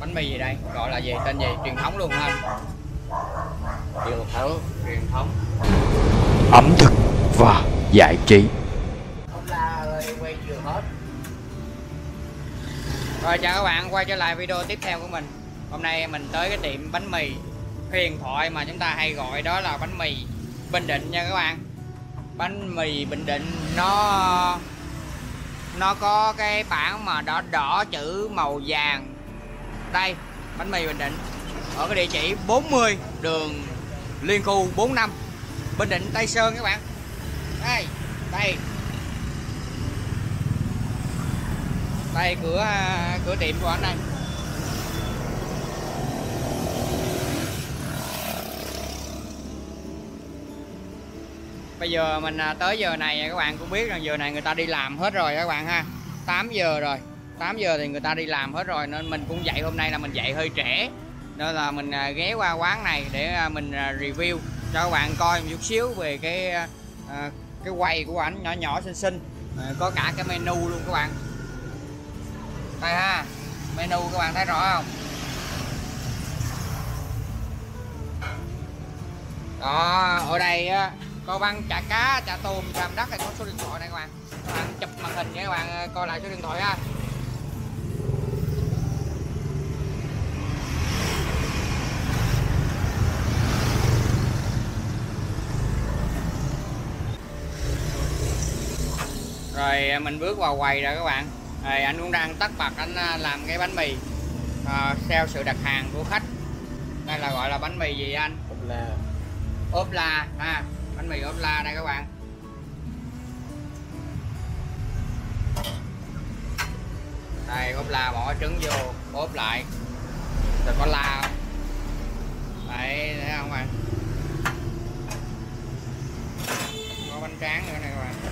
bánh mì gì đây, gọi là gì, tên gì, truyền thống luôn hả anh? Truyền thống ẩm thực và giải trí. Ông la ơi, quay chưa hết. Rồi chào các bạn, quay trở lại video tiếp theo của mình. Hôm nay mình tới cái tiệm bánh mì huyền thoại mà chúng ta hay gọi đó là bánh mì Bình Định nha các bạn. Bánh mì Bình Định nó có cái bảng mà đỏ đỏ chữ màu vàng. Đây, bánh mì Bình Định ở cái địa chỉ 40 đường Liên Khu 45 Bình Định Tây Sơn các bạn. Đây cửa tiệm của anh đây. Bây giờ mình tới giờ này các bạn cũng biết là giờ này người ta đi làm hết rồi các bạn ha. 8 giờ rồi. 8 giờ thì người ta đi làm hết rồi nên mình cũng dậy, hôm nay là mình dậy hơi trễ. Nên là mình ghé qua quán này để mình review cho các bạn coi một chút xíu về cái quầy của ảnh nhỏ nhỏ xinh xinh. Có cả cái menu luôn các bạn. Đây ha, menu các bạn thấy rõ không? Đó, ở đây á có băng chả cá, chả tôm, chả đất, hay có số điện thoại này các bạn. Các bạn chụp màn hình nha các bạn, coi lại số điện thoại ha. Rồi mình bước vào quầy rồi các bạn. Rồi anh cũng đang tất bật anh làm cái bánh mì theo sự đặt hàng của khách. Đây là gọi là bánh mì gì anh? Ốp la ha, bánh mì ốp la đây các bạn. Đây ốp la, bỏ trứng vô ốp lại rồi có la không? Đấy, thấy không bạn? Có bánh tráng nữa này các bạn.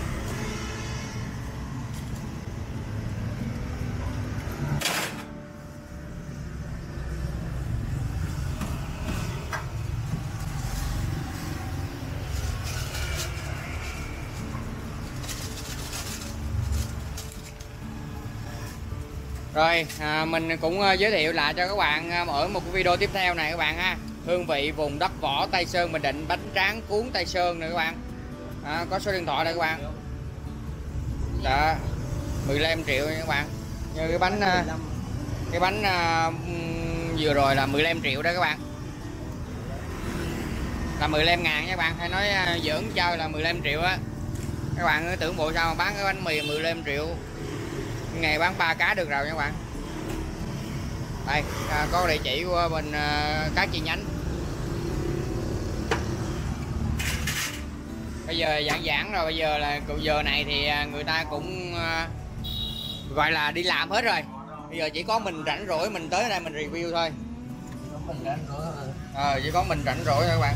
Rồi mình cũng giới thiệu lại cho các bạn ở một cái video tiếp theo này các bạn ha. Hương vị vùng đất võ Tây Sơn Bình Định, bánh tráng cuốn Tây Sơn này các bạn. Có số điện thoại đây các bạn. Đó, 15 triệu nha các bạn. Như cái bánh vừa rồi là 15 triệu đó các bạn. Là 15 ngàn nha các bạn, hay nói giỡn chơi là 15 triệu á. Các bạn tưởng bộ sao mà bán cái bánh mì 15 triệu. Ngày bán 3 cá được rồi nha các bạn. Đây có địa chỉ của mình các chi nhánh. Bây giờ giãn rồi, bây giờ là giờ này thì người ta cũng gọi là đi làm hết rồi. Bây giờ chỉ có mình rảnh rỗi mình tới đây mình review thôi. Chỉ có mình rảnh rỗi thôi các bạn.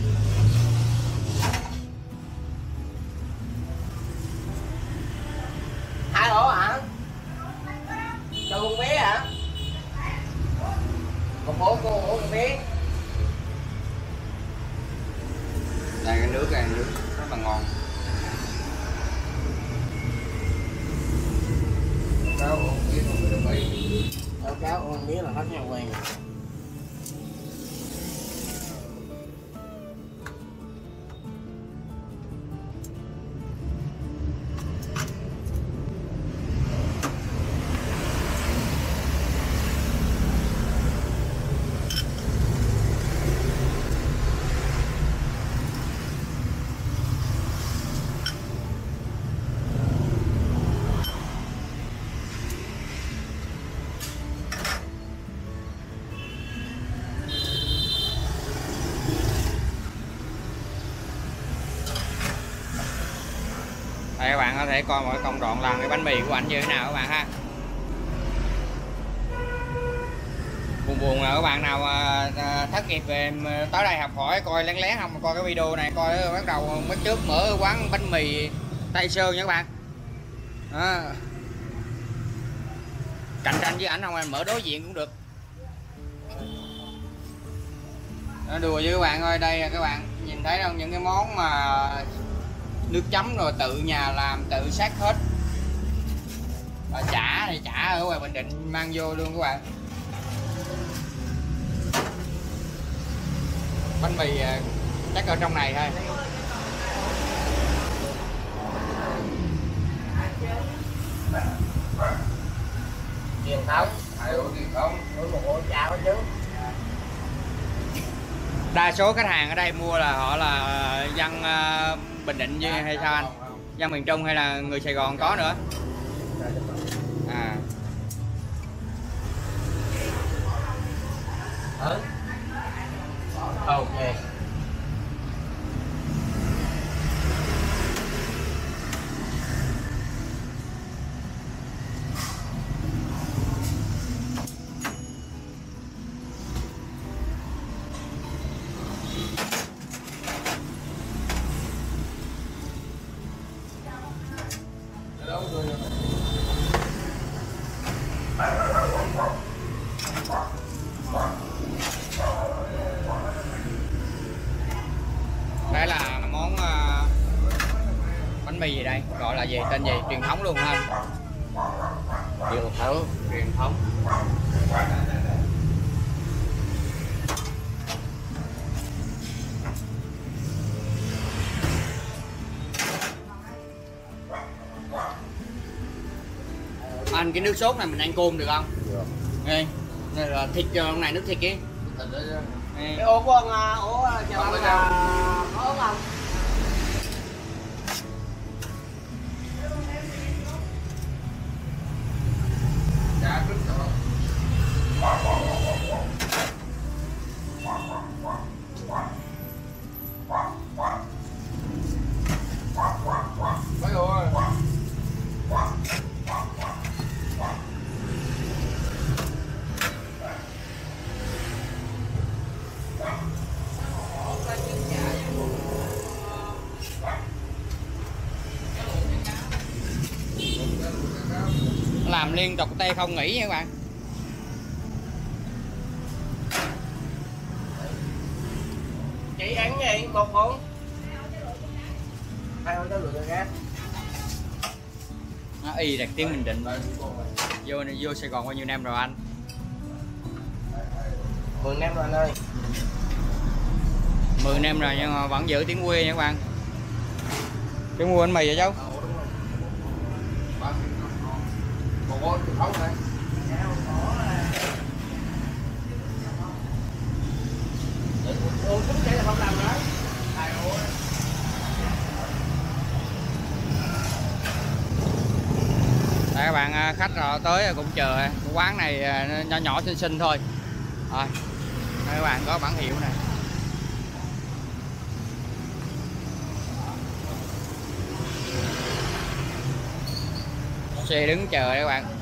Hai ổ hả? Cho con bé hả? Một ổ con bé. Đây cái nước này, nước rất là ngon. Cáo con bé không được bị. Cáo con bé là hết nhau quen. Đây các bạn có thể coi mọi công đoạn làm cái bánh mì của anh như thế nào các bạn ha. Buồn là các bạn nào thất nghiệp về tới đây học hỏi coi lén lén không, coi cái video này coi bắt đầu mới trước mở quán bánh mì Tây Sơn nha các bạn. Đó. Cạnh tranh với ảnh không, anh mở đối diện cũng được. Đó, đùa với các bạn ơi, đây các bạn nhìn thấy không, những cái món mà nước chấm rồi tự nhà làm tự sát hết. Chả thì chả ở ngoài Bình Định mang vô luôn các bạn. Bánh mì chắc ở trong này thôi. Truyền thống. Truyền thống. Một ổ cháo chứ. Đa số khách hàng ở đây mua là họ là dân Bình Định hay sao anh? Dân miền Trung hay là người Sài Gòn có nữa? À. Ok. Đây là món bánh mì gì đây? Gọi là gì? Tên gì? Truyền thống luôn hả anh? Truyền thống. Truyền thống. Anh cái nước sốt này mình ăn cơm được không? Được. Đây, đây là thịt trong này, nước thịt kia. Cái ổ của ông, ổ chả lắm là có không? Dạ, rất cảm ơn. Mấy ơi. Làm liên tục tay không nghỉ nha các bạn. Chị ăn gì? Một hũ. Hai hũ tới lượt khác. Nó y đặc tiếng Bình Định. Vô Sài Gòn bao nhiêu năm rồi anh? 10 năm rồi anh ơi. 10 năm rồi nhưng mà vẫn giữ tiếng quê nha các bạn. Cái mua bánh mì vậy cháu? Đây các bạn, khách rồi tới cũng chờ. Cái quán này nhỏ nhỏ xinh xinh thôi. Rồi, đây các bạn có bản hiệu này. Xe đứng chờ đây các bạn.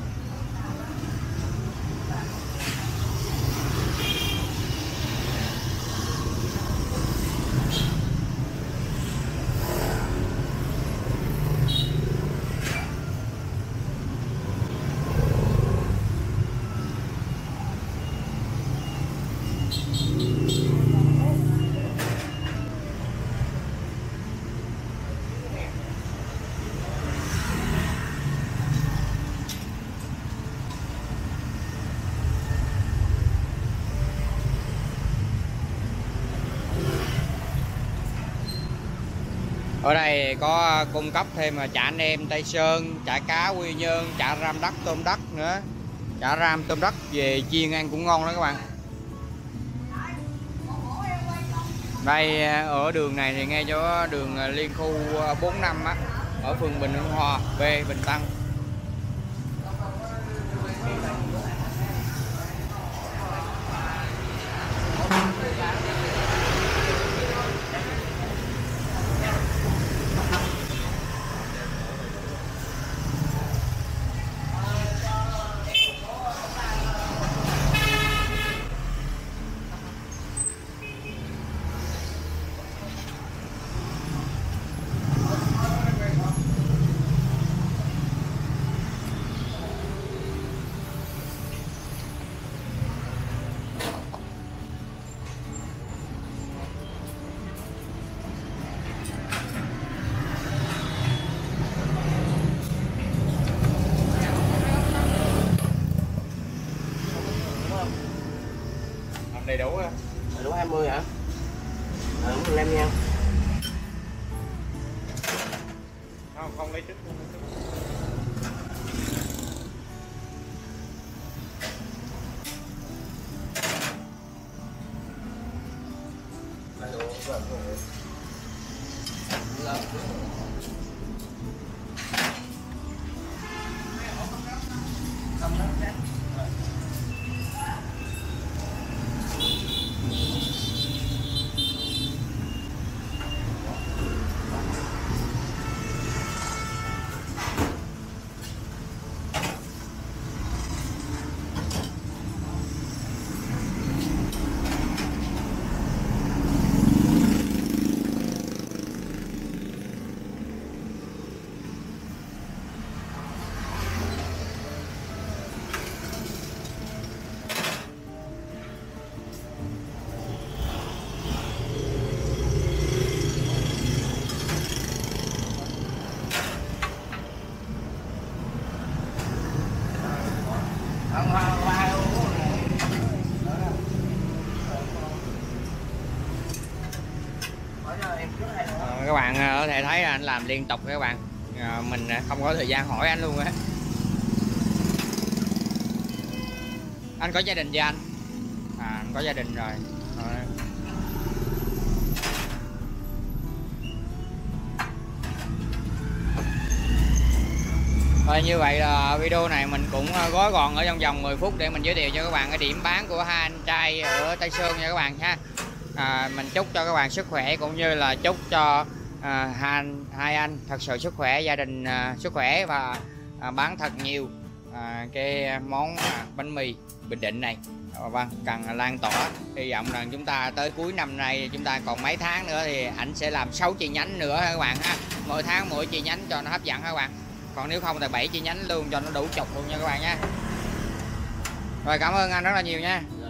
Ở đây có cung cấp thêm chả anh em Tây Sơn, chả cá Quy Nhơn, chả ram đất, tôm đất nữa. Chả ram, tôm đất về chiên ăn cũng ngon đó các bạn. Đây ở đường này thì ngay chỗ đường liên khu 45 á, ở phường Bình Hưng Hòa, B, Bình Tân. Đầy đủ 20 hả? 15 nha. Không lấy trước. Các bạn có thể thấy là anh làm liên tục các bạn, mình không có thời gian hỏi anh luôn á. Anh có gia đình chưa anh? Anh có gia đình rồi. Rồi như vậy là video này mình cũng gói gọn ở trong vòng 10 phút để mình giới thiệu cho các bạn cái điểm bán của hai anh trai ở Tây Sơn nha các bạn ha. Mình chúc cho các bạn sức khỏe cũng như là chúc cho hai anh thật sự sức khỏe, gia đình sức khỏe và bán thật nhiều cái món bánh mì Bình Định này. Vâng, cần lan tỏa. Hy vọng rằng chúng ta tới cuối năm nay, chúng ta còn mấy tháng nữa thì ảnh sẽ làm 6 chi nhánh nữa các bạn ha. Mỗi tháng mỗi chi nhánh cho nó hấp dẫn các bạn. Còn nếu không thì 7 chi nhánh luôn cho nó đủ chục luôn nha các bạn nha. Rồi cảm ơn anh rất là nhiều nha.